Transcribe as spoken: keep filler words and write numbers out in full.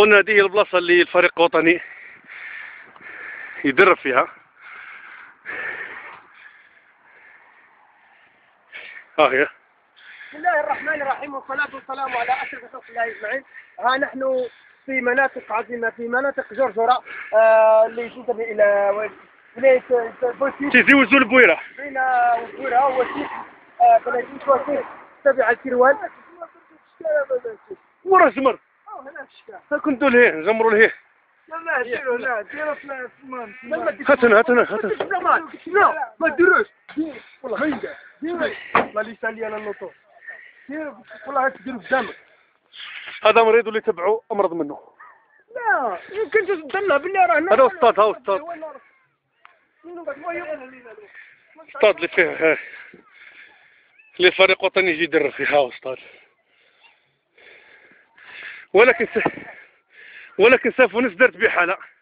قلنا هذه هي البلاصة اللي الفريق الوطني يدرب فيها. ها هي. بسم الله الرحمن الرحيم، والصلاة والسلام على أشرف خلق الله أجمعين. ها نحن في مناطق عظيمة، في مناطق جرجرة آه اللي تنتمي إلى ولاية بوسيت. تيزوزو البويرة. بين وبويرة ووسيت ثلاثين وسيت تبع الكروان. ورا زمر. اه هنا الشكا. كنتو لهيه نزمروا لهيه. لا ديروا لا ديروا في السمان. هاتنا هاتنا هاتنا. لا ما ديروش. والله ما يندر. ديروا. والله ليس لي أنا اللوطو. ديروا والله ديروا قدامك. هذا مريض اللي تبعه أمرض منه. لا يمكن تدلع بالله راه هذا أستاذ، ها أستاذ. أستاذ اللي فيه اللي الفريق الوطني يجي يدرب فيها أستاذ. ولكن س... ولكن سافونس درت بحالة.